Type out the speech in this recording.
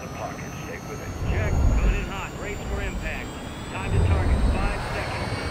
the pocket. Stay with it. Check. Coming in hot. Brace for impact. Time to target. 5 seconds.